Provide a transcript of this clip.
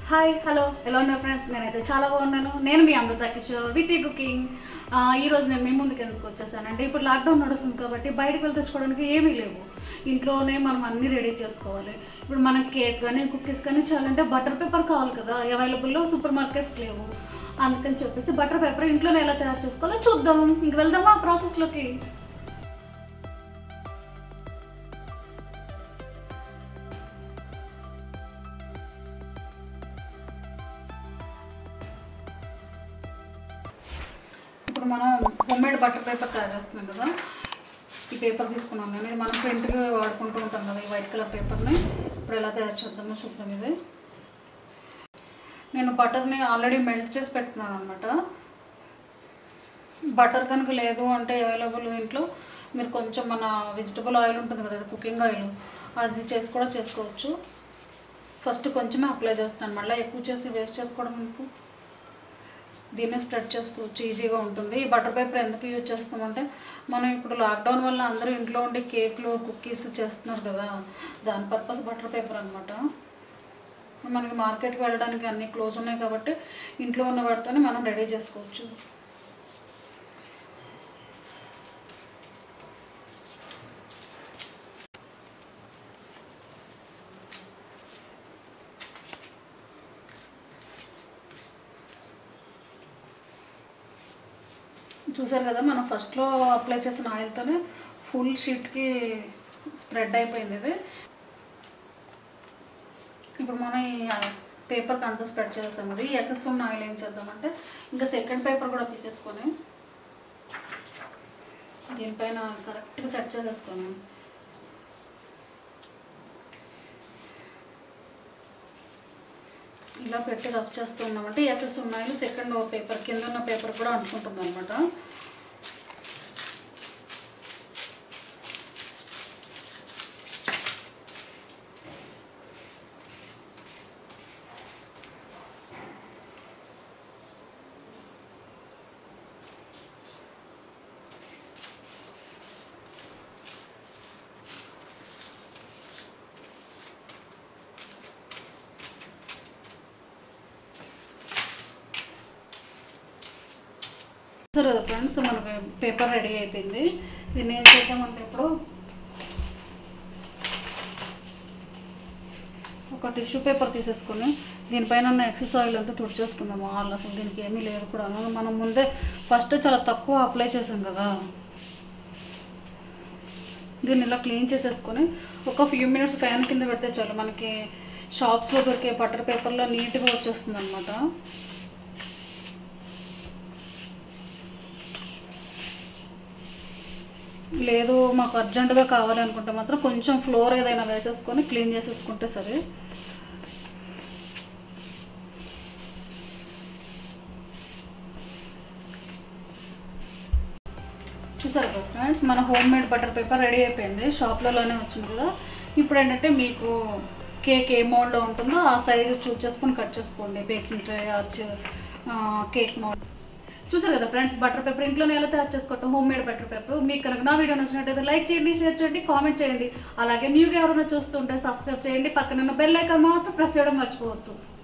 Hi hello ఎలా ఉన్నారు friends? నేనైతే చాలా బాగున్నాను. నేను మీ అమృత కిషోర్ విత్ కుకింగ్. ఈరోజు నేను మీ ముందుకు ఎందుకు వచ్చేసానంటే, ఇప్పుడు లాక్డౌన్ నడుస్తుంది కాబట్టి బయటకు వెళ్ళి తెచ్చుకోవడానికి ఏమీ లేవు. ఇంట్లోనే మనం అన్నీ రెడీ చేసుకోవాలి. ఇప్పుడు మనకి కేక్ కానీ కుకీస్ కానీ చేయాలంటే బటర్ పేపర్ కావాలి కదా, అవైలబుల్లో సూపర్ మార్కెట్స్ లేవు. అందుకని చెప్పేసి బటర్ పేపర్ ఇంట్లోనే ఎలా తయారు చేసుకోవాలో చూద్దాం. ఇంక వెళ్దామా ఆ ప్రాసెస్లోకి. ఇప్పుడు మనం హోమ్మేడ్ బటర్ పేపర్ తయారు చేస్తున్నాం కదా, ఈ పేపర్ తీసుకున్నాం నేను. ఇది మనం ప్రింట్గా వాడుకుంటూ ఉంటాం కదా, ఈ వైట్ కలర్ పేపర్ని. ఇప్పుడు ఎలా తయారు చేద్దామో చూద్దాం. ఇది నేను బటర్ని ఆల్రెడీ మెల్ట్ చేసి పెట్టుకున్నాను అనమాట. బటర్ కనుక లేదు అంటే అవైలబుల్ ఇంట్లో మీరు కొంచెం మన వెజిటబుల్ ఆయిల్ ఉంటుంది కదా, కుకింగ్ ఆయిల్, అది చేసి కూడా చేసుకోవచ్చు. ఫస్ట్ కొంచెమే అప్లై చేస్తాను, మళ్ళీ ఎక్కువ చేసి వేస్ట్ చేసుకోవడం మీకు. దీన్ని స్ప్రెడ్ చేసుకోవచ్చు, ఈజీగా ఉంటుంది. ఈ బటర్ పేపర్ ఎందుకు యూజ్ చేస్తామంటే, మనం ఇప్పుడు లాక్డౌన్ వల్ల అందరూ ఇంట్లో ఉండి కేక్లు కుకీస్ చేస్తున్నారు కదా, దాని పర్పస్ బటర్ పేపర్ అనమాట. మనకి మార్కెట్కి వెళ్ళడానికి అన్నీ క్లోజ్ ఉన్నాయి కాబట్టి ఇంట్లో ఉన్న వాటితోనే మనం రెడీ చేసుకోవచ్చు. చూసారు కదా, మనం ఫస్ట్లో అప్లై చేసిన ఆయిల్తోనే ఫుల్ షీట్కి స్ప్రెడ్ అయిపోయింది ఇది. ఇప్పుడు మనం ఈ పేపర్కి అంతా స్ప్రెడ్ చేసాం కదా, ఈ ఎక్సెస్ ఉన్న ఆయిల్ ఏం చేద్దామంటే, ఇంకా సెకండ్ పేపర్ కూడా తీసేసుకొని దీనిపైన కరెక్ట్గా సెట్ చేసేసుకొని ఇలా పెట్టి రబ్ చేస్తూ ఉన్నామంటే ఎక్సెస్ ఉన్న ఆయిల్ సెకండ్ పేపర్ కింద ఉన్న పేపర్ కూడా అంటుకుంటుంది అనమాట. సరే ఫ్రెండ్స్, మనకి పేపర్ రెడీ అయిపోయింది. దీన్ని ఏం చేద్దామంటే, ఇప్పుడు ఒక టిష్యూ పేపర్ తీసేసుకొని దీనిపైన ఉన్న ఎక్సెస్ ఆయిల్ అంతా తుడిచేసుకుందాము. ఆల్ అసలు దీనికి ఏమీ లేదు కూడా, మనం ముందే ఫస్ట్ చాలా తక్కువ అప్లై చేసాం కదా. దీన్ని ఇలా క్లీన్ చేసేసుకొని ఒక ఫ్యూ మినిట్స్ ఫ్యాన్ కింద పెడితే చాలు, మనకి షాప్స్లో దొరికే బటర్ పేపర్లో నీట్గా వచ్చేస్తుంది అనమాట. లేదు మాకు అర్జెంటుగా కావాలి అనుకుంటే మాత్రం కొంచెం ఫ్లోర్ ఏదైనా వేసేసుకొని క్లీన్ చేసేసుకుంటే సరే. చూసారు కదా ఫ్రెండ్స్, మన home made butter paper ready అయిపోయింది. షాప్లలోనే వచ్చింది కదా. ఇప్పుడు ఏంటంటే, మీకు కేక్ ఏ మోల్డ్లో ఉంటుందో ఆ సైజు చూస్ చేసుకొని కట్ చేసుకోండి. Baking tray arch cake mould. చూసారు కదా ఫ్రెండ్స్, బటర్ పేపర్ ఇంట్లోనే ఎలా తయారు చేసుకోవటం, హోమ్ మేడ్ బటర్ పేపర్. మీకు కనుక నా వీడియో నచ్చినట్టయితే లైక్ చేయండి, షేర్ చేయండి, కామెంట్ చేయండి. అలాగే న్యూగా ఎవరైనా చూస్తుంటే సబ్స్క్రైబ్ చేయండి. పక్కన ఉన్న బెల్ ఐకాన్ మాత్రం ప్రెస్ చేయడం మర్చిపోవద్దు.